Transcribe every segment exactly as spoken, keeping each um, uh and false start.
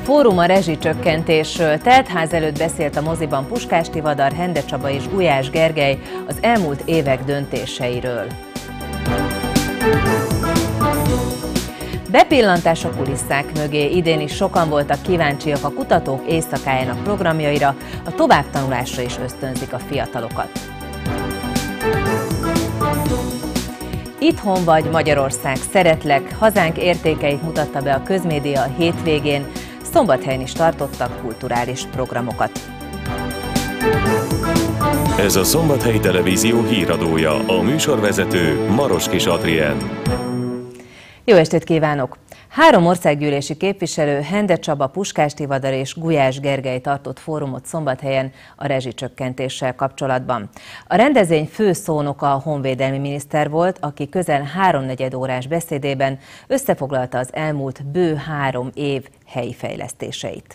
Fórum a rezsicsökkentésről. Teltház előtt beszélt a moziban Puskás Tivadar, Hende Csaba és Gulyás Gergely az elmúlt évek döntéseiről. Bepillantás a kulisszák mögé. Idén is sokan voltak kíváncsiak a Kutatók Éjszakájának programjaira, a továbbtanulásra is ösztönzik a fiatalokat. Itthon vagy Magyarország, szeretlek, hazánk értékeit mutatta be a közmédia a hétvégén, Szombathelyen is tartottak kulturális programokat. Ez a Szombathelyi Televízió híradója, a műsorvezető Maroskis Adrien. Jó estét kívánok! Három országgyűlési képviselő, Hende Csaba, Puskás Tivadar és Gulyás Gergely tartott fórumot Szombathelyen a rezsicsökkentéssel kapcsolatban. A rendezvény fő szónoka a honvédelmi miniszter volt, aki közel háromnegyed órás beszédében összefoglalta az elmúlt bő három év helyi fejlesztéseit.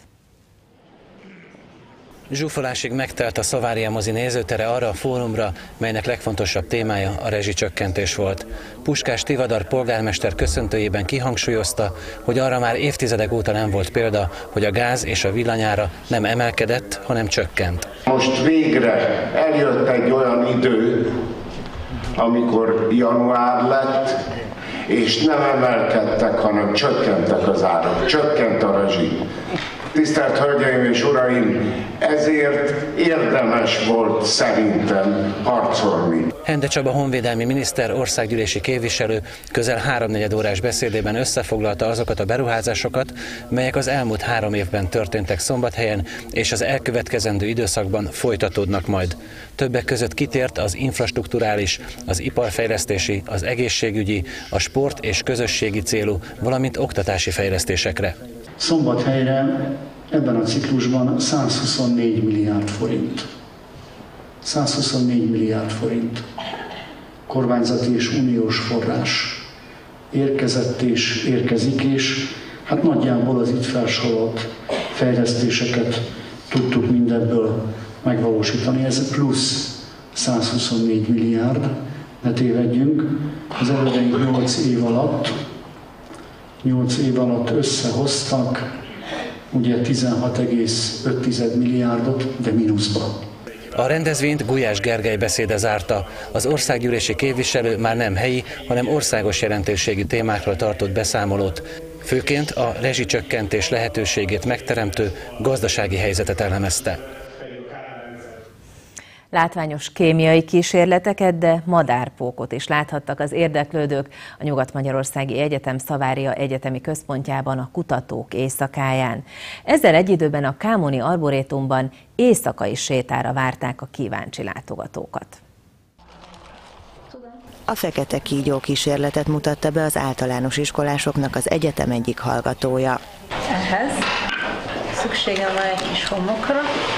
Zsúfolásig megtelt a Szavária mozi nézőtere arra a fórumra, melynek legfontosabb témája a rezsicsökkentés volt. Puskás Tivadar polgármester köszöntőjében kihangsúlyozta, hogy arra már évtizedek óta nem volt példa, hogy a gáz és a villanyára nem emelkedett, hanem csökkent. Most végre eljött egy olyan idő, amikor január lett, és nem emelkedtek, hanem csökkentek az árak, csökkent a rezsi. Tisztelt Hölgyeim és Uraim, ezért érdemes volt szerintem harcolni. Hende Csaba honvédelmi miniszter, országgyűlési képviselő közel háromnegyed órás beszédében összefoglalta azokat a beruházásokat, melyek az elmúlt három évben történtek Szombathelyen, és az elkövetkezendő időszakban folytatódnak majd. Többek között kitért az infrastrukturális, az iparfejlesztési, az egészségügyi, a sport és közösségi célú, valamint oktatási fejlesztésekre. Szombathelyre ebben a ciklusban százhuszonnégy milliárd forint. százhuszonnégy milliárd forint kormányzati és uniós forrás érkezett és érkezik, és hát nagyjából az itt felsorolt fejlesztéseket tudtuk mindebből megvalósítani. Ez plusz százhuszonnégy milliárd, ne tévedjünk, az elődeink nyolc év alatt nyolc év alatt összehoztak ugye tizenhat egész öt milliárdot, de mínuszba. A rendezvényt Gulyás Gergely beszéde zárta. Az országgyűlési képviselő már nem helyi, hanem országos jelentőségű témákról tartott beszámolót. Főként a rezsicsökkentés lehetőségét megteremtő gazdasági helyzetet elemezte. Látványos kémiai kísérleteket, de madárpókot is láthattak az érdeklődők a Nyugat-Magyarországi Egyetem Szavária Egyetemi Központjában a Kutatók Éjszakáján. Ezzel egy időben a Kámoni Arborétumban éjszakai sétára várták a kíváncsi látogatókat. A fekete kígyó kísérletet mutatta be az általános iskolásoknak az egyetem egyik hallgatója. Ehhez szükségem van egy kis homokra,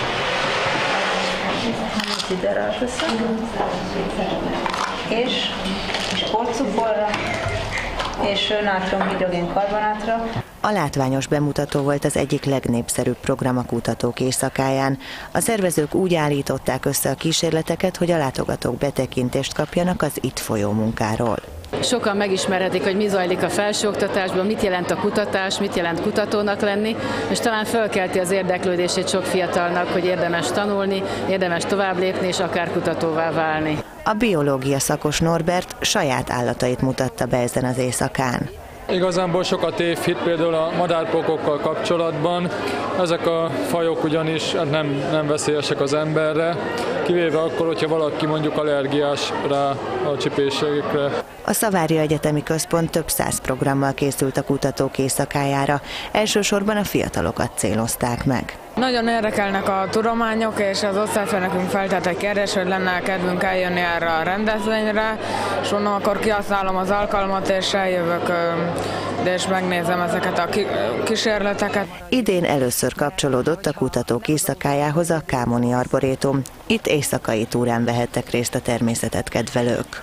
amit ide ráteszem, és kis porcukorra, és nátrium-hidrogén karbonátra. A látványos bemutató volt az egyik legnépszerűbb program a Kutatók Éjszakáján. A szervezők úgy állították össze a kísérleteket, hogy a látogatók betekintést kapjanak az itt folyó munkáról. Sokan megismerhetik, hogy mi zajlik a felsőoktatásban, mit jelent a kutatás, mit jelent kutatónak lenni, és talán fölkelti az érdeklődését sok fiatalnak, hogy érdemes tanulni, érdemes tovább lépni, és akár kutatóvá válni. A biológia szakos Norbert saját állatait mutatta be ezen az éjszakán. Igazából sokat tévhit például a madárpókokkal kapcsolatban. Ezek a fajok ugyanis nem, nem veszélyesek az emberre, kivéve akkor, hogyha valaki mondjuk allergiás rá a csipéségekre. A Szavária Egyetemi Központ több száz programmal készült a Kutatók Éjszakájára. Elsősorban a fiatalokat célozták meg. Nagyon érdekelnek a tudományok, és az osztályfőnökünk feltett egy kérdés, hogy lenne kedvünk eljönni erre a rendezvényre, és onnan akkor kihasználom az alkalmat, és eljövök, és megnézem ezeket a kísérleteket. Idén először kapcsolódott a Kutatók Éjszakájához a Kámoni Arborétum. Itt éjszakai túrán vehettek részt a természetet kedvelők.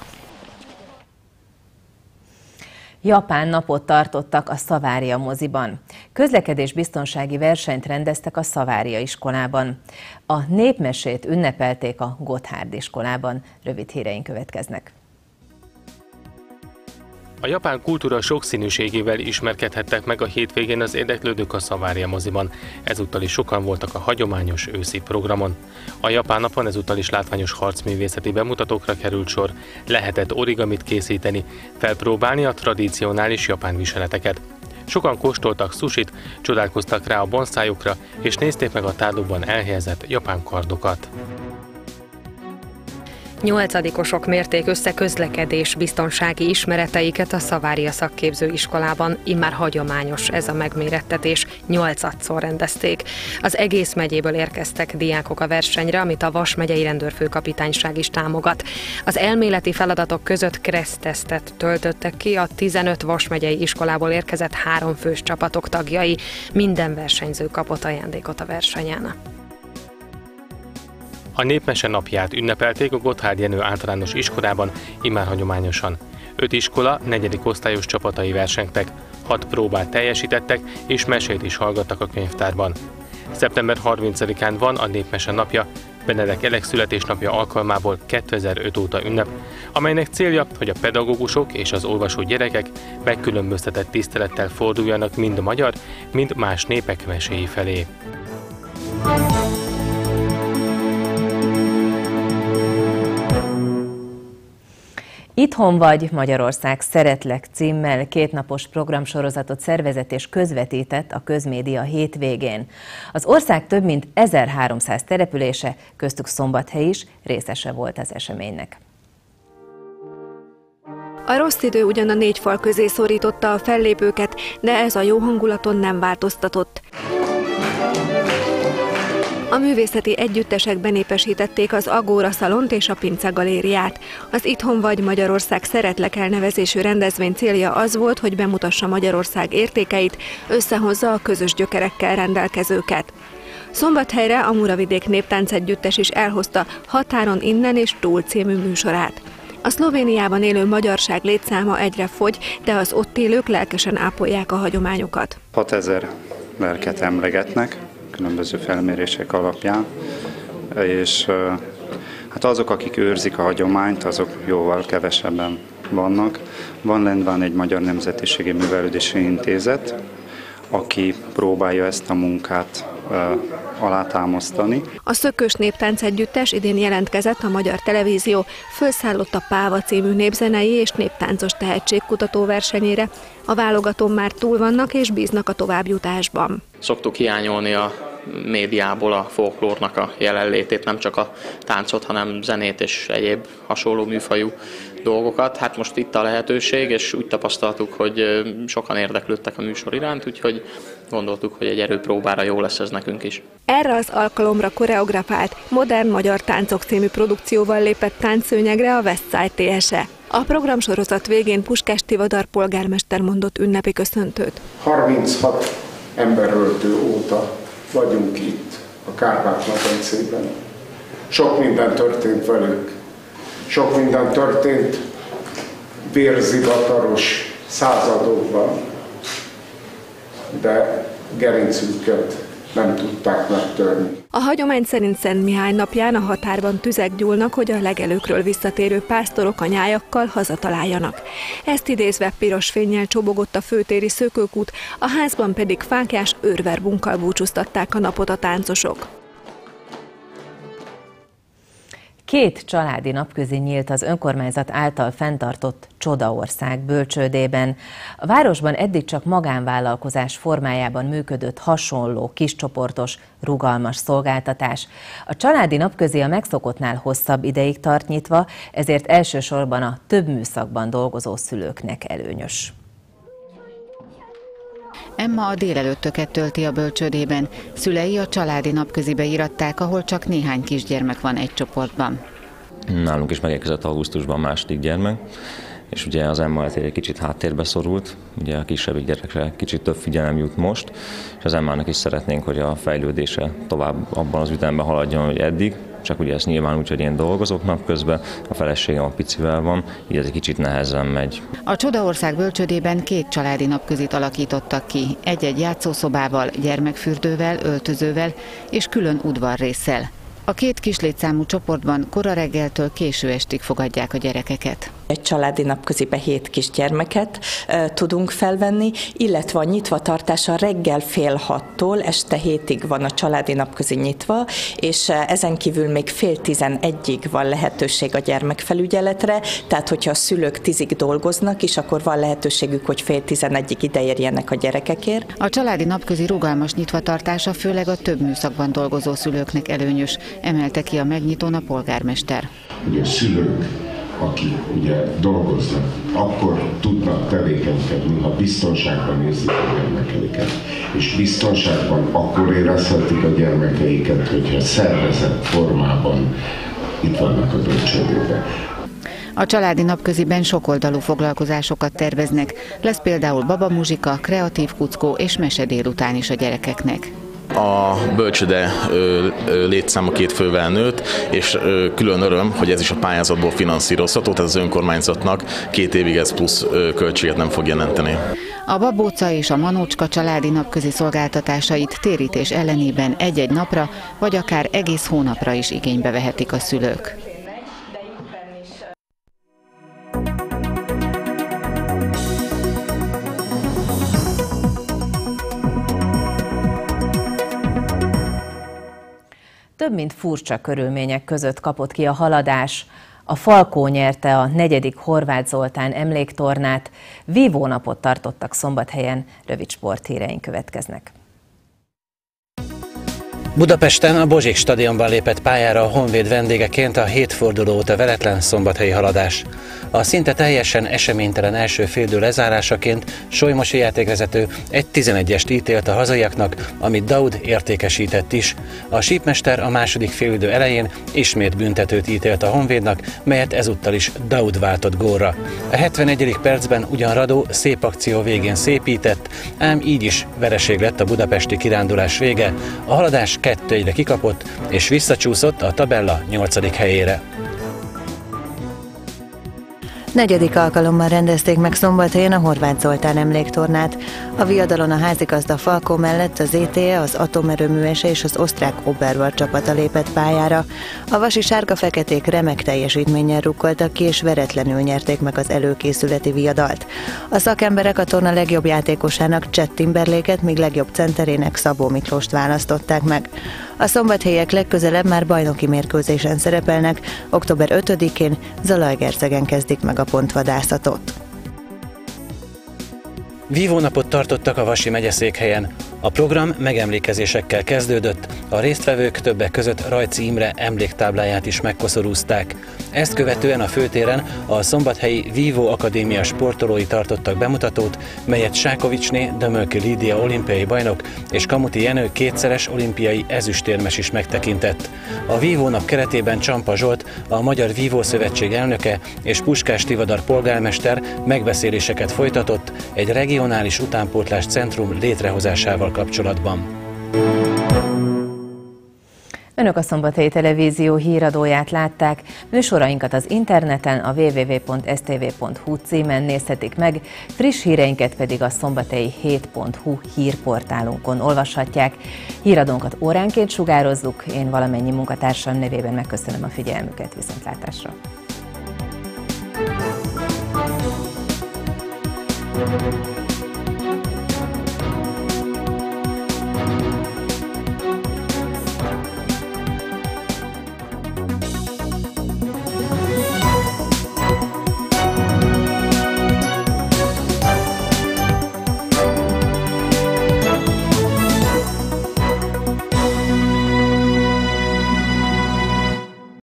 Japán napot tartottak a Szavária moziban. Közlekedésbiztonsági versenyt rendeztek a Szavária iskolában. A népmesét ünnepelték a Gotthárd iskolában. Rövid híreink következnek. A japán kultúra sokszínűségével ismerkedhettek meg a hétvégén az érdeklődők a Savaria moziban. Ezúttal is sokan voltak a hagyományos őszi programon. A japán napon ezúttal is látványos harcművészeti bemutatókra került sor, lehetett origamit készíteni, felpróbálni a tradicionális japán viseleteket. Sokan kóstoltak sushit, csodálkoztak rá a bonszájokra, és nézték meg a tárlukban elhelyezett japán kardokat. Nyolcadikosok mérték össze közlekedés biztonsági ismereteiket a Savaria szakképzőiskolában, immár hagyományos ez a megmérettetés, nyolcadszor rendezték. Az egész megyéből érkeztek diákok a versenyre, amit a Vas megyei rendőrfőkapitányság is támogat. Az elméleti feladatok között kressztesztet töltöttek ki a tizenöt Vas megyei iskolából érkezett háromfős csapatok tagjai. Minden versenyző kapott ajándékot a versenyen. A Népmese napját ünnepelték a Gotthárd Jenő általános iskolában, immár hagyományosan. Öt iskola negyedik osztályos csapatai versengtek, hat próbát teljesítettek és mesét is hallgattak a könyvtárban. szeptember harmincadikán van a Népmese napja, Benedek Elek születésnapja alkalmából kétezer-öt óta ünnep, amelynek célja, hogy a pedagógusok és az olvasó gyerekek megkülönböztetett tisztelettel forduljanak mind a magyar, mind más népek meséi felé. Itthon vagy Magyarország Szeretlek címmel kétnapos programsorozatot szervezett és közvetített a Közmédia hétvégén. Az ország több mint ezerháromszáz települése, köztük Szombathely is részese volt az eseménynek. A rossz idő ugyan a négy fal közé szorította a fellépőket, de ez a jó hangulaton nem változtatott. A művészeti együttesek benépesítették az Agóra szalont és a Pince galériát. Az Itthon vagy Magyarország Szeretlek elnevezésű rendezvény célja az volt, hogy bemutassa Magyarország értékeit, összehozza a közös gyökerekkel rendelkezőket. Szombathelyre a Muravidék Néptánc Együttes is elhozta Határon innen és túl című műsorát. A Szlovéniában élő magyarság létszáma egyre fogy, de az ott élők lelkesen ápolják a hagyományokat. hatezer lelket emlegetnek különböző felmérések alapján, és hát azok, akik őrzik a hagyományt, azok jóval kevesebben vannak. Van Lendván egy Magyar Nemzetiségi Művelődési Intézet, aki próbálja ezt a munkát alátámasztani. A Szökös Néptánc Együttes idén jelentkezett a Magyar Televízió Fölszállott a Páva című népzenei és néptáncos tehetségkutató versenyére. A válogatón már túl vannak és bíznak a továbbjutásban. Szoktuk hiányolni a médiából a folklórnak a jelenlétét, nem csak a táncot, hanem zenét és egyéb hasonló műfajú dolgokat. Hát most itt a lehetőség, és úgy tapasztaltuk, hogy sokan érdeklődtek a műsor iránt, úgyhogy gondoltuk, hogy egy erőpróbára jó lesz ez nekünk is. Erre az alkalomra koreografált Modern Magyar Táncok című produkcióval lépett táncszőnyegre a Westside té es e. A programsorozat végén Puskás Tivadar polgármester mondott ünnepi köszöntőt. harminchat emberöltő óta vagyunk itt, a Kárpát-medencében. Sok minden történt velük. Sok minden történt vérzivataros századokban, de gerincünket nem tudták megtörni. A hagyomány szerint Szent Mihály napján a határban tüzek gyúlnak, hogy a legelőkről visszatérő pásztorok a nyájakkal hazataláljanak. Ezt idézve piros fénnyel csobogott a főtéri szökőkút, a házban pedig fáklyás őrverbunkkal búcsúztatták a napot a táncosok. Két családi napközi nyílt az önkormányzat által fenntartott Csodaország bölcsődében. A városban eddig csak magánvállalkozás formájában működött hasonló kiscsoportos, rugalmas szolgáltatás. A családi napközi a megszokottnál hosszabb ideig tart nyitva, ezért elsősorban a több műszakban dolgozó szülőknek előnyös. Emma a délelőttöket tölti a bölcsődében. Szülei a családi napközibe íratták, ahol csak néhány kisgyermek van egy csoportban. Nálunk is megérkezett augusztusban második gyermek, és ugye az Emma egy kicsit háttérbe szorult, ugye a kisebbik gyerekre kicsit több figyelem jut most, és az Emmának is szeretnénk, hogy a fejlődése tovább abban az ütemben haladjon, hogy eddig, csak ugye ez nyilván úgy, hogy én dolgozok napközben, a feleségem a picivel van, így ez egy kicsit nehezen megy. A Csodaország bölcsődében két családi napközit alakítottak ki, egy-egy játszószobával, gyermekfürdővel, öltözővel és külön udvarrésszel. A két kislétszámú csoportban kora reggeltől késő estig fogadják a gyerekeket. Egy családi napközibe hét kisgyermeket e, tudunk felvenni, illetve a nyitvatartása reggel fél hattól este hétig van a családi napközi nyitva, és ezen kívül még fél tizenegyig van lehetőség a gyermekfelügyeletre, tehát hogyha a szülők tízig dolgoznak is, akkor van lehetőségük, hogy fél tizenegyig ideérjenek a gyerekekért. A családi napközi rugalmas nyitvatartása főleg a több műszakban dolgozó szülőknek előnyös, emelte ki a megnyitón a polgármester. Ugye a szülők, akik ugye dolgoznak, akkor tudnak tevékenykedni, ha biztonságban nézik a gyermekeiket. És biztonságban akkor érezhetik a gyermekeiket, hogyha szervezett formában itt vannak a bölcsődében. A családi napköziben sokoldalú foglalkozásokat terveznek, lesz például babamuzsika, kreatív kuckó és mese délután is a gyerekeknek. A bölcsőde létszáma két fővel nőtt, és külön öröm, hogy ez is a pályázatból finanszírozható, tehát az önkormányzatnak két évig ez plusz költséget nem fog jelenteni. A babóca és a manócska családi napközi szolgáltatásait térítés ellenében egy-egy napra, vagy akár egész hónapra is igénybe vehetik a szülők. Több mint furcsa körülmények között kapott ki a Haladás. A Falkó nyerte a negyedik Horváth Zoltán emléktornát. Vívónapot tartottak Szombathelyen, rövid sporthíreink következnek. Budapesten a Bozsik stadionban lépett pályára a Honvéd vendégeként a hét forduló óta veretlen szombathelyi Haladás. A szinte teljesen eseménytelen első félidő lezárásaként Solymosi játékvezető egy tizenegyest ítélt a hazaiaknak, amit Daud értékesített is. A sípmester a második félidő elején ismét büntetőt ítélt a Honvédnak, melyet ezúttal is Daud váltott gólra. A hetvenegyedik percben ugyan Radó szép akció végén szépített, ám így is vereség lett a budapesti kirándulás vége. A Haladás kettő egyre kikapott, és visszacsúszott a tabella nyolcadik helyére. Negyedik alkalommal rendezték meg Szombathelyen a Horváth Zoltán emléktornát. A viadalon a házigazda Falkó mellett az é té e, az Atomerőművese és az osztrák Oberwald csapata lépett pályára. A vasi sárga-feketék remek teljesítménnyel rukkoltak ki, és veretlenül nyerték meg az előkészületi viadalt. A szakemberek a torna legjobb játékosának Chet Timberlake-et, míg legjobb centerének Szabó Miklóst választották meg. A szombathelyiek legközelebb már bajnoki mérkőzésen szerepelnek, október ötödikén Zalaegerszegen kezdik meg a pontvadászatot. Vívónapot tartottak a Vasi megyeszékhelyen. A program megemlékezésekkel kezdődött, a résztvevők többek között Rajci Imre emléktábláját is megkoszorúzták. Ezt követően a főtéren a Szombathelyi Vívó Akadémia sportolói tartottak bemutatót, melyet Sákovicsné Dömölki Lídia olimpiai bajnok és Kamuti Jenő kétszeres olimpiai ezüstérmes is megtekintett. A Vívónap keretében Csampa Zsolt, a Magyar Vívó Szövetség elnöke és Puskás Tivadar polgármester megbeszéléseket folytatott egy regionális utánpótlás centrum létrehozásával kapcsolatban. Önök a Szombathelyi Televízió híradóját látták. Műsorainkat az interneten, a double-u double-u double-u pont s t v pont h u címen nézhetik meg, friss híreinket pedig a szombathelyi hét pont h u hírportálunkon olvashatják. Híradónkat óránként sugározzuk, én valamennyi munkatársam nevében megköszönöm a figyelmüket, viszontlátásra! Thank you.